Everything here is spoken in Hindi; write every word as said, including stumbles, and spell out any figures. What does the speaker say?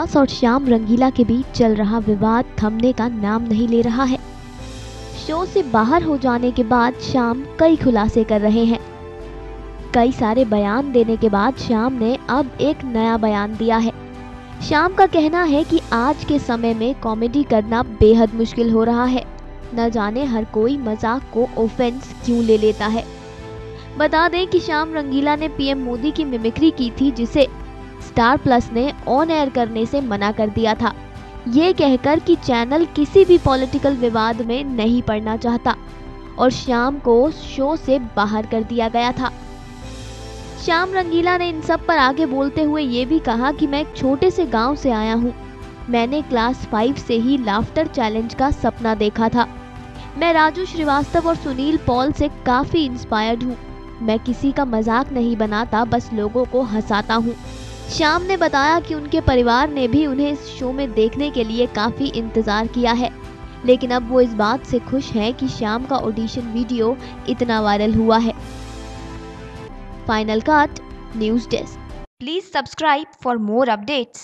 विकास और श्याम रंगीला के बीच चल रहा विवाद थमने का नाम नहीं ले रहा है। शो से बाहर हो जाने के बाद श्याम कई खुलासे कर रहे हैं। कई सारे बयान देने के बाद श्याम ने अब एक नया बयान दिया है। श्याम का कहना है कि आज के समय में कॉमेडी करना बेहद मुश्किल हो रहा है। न जाने हर कोई मजाक को ऑफेंस क्यों ले लेता है। बता दें कि श्याम रंगीला ने पीएम मोदी की मिमिक्री की थी, जिसे स्टार प्लस ने ऑन एयर करने से मना कर दिया था, ये कहकर कि चैनल किसी भी पॉलिटिकल विवाद में नहीं पड़ना चाहता और श्याम को शो से बाहर कर दिया गया था। श्याम रंगीला ने इन सब पर आगे बोलते हुए ये भी कहा कि मैं एक छोटे से गांव से आया हूँ। मैंने क्लास फाइव से ही लाफ्टर चैलेंज का सपना देखा था। मैं राजू श्रीवास्तव और सुनील पॉल से काफी इंस्पायर्ड हूँ। मैं किसी का मजाक नहीं बनाता, बस लोगों को हंसाता हूँ। श्याम ने बताया कि उनके परिवार ने भी उन्हें इस शो में देखने के लिए काफी इंतजार किया है, लेकिन अब वो इस बात से खुश हैं कि श्याम का ऑडिशन वीडियो इतना वायरल हुआ है। Final cut news desk. Please subscribe for more updates.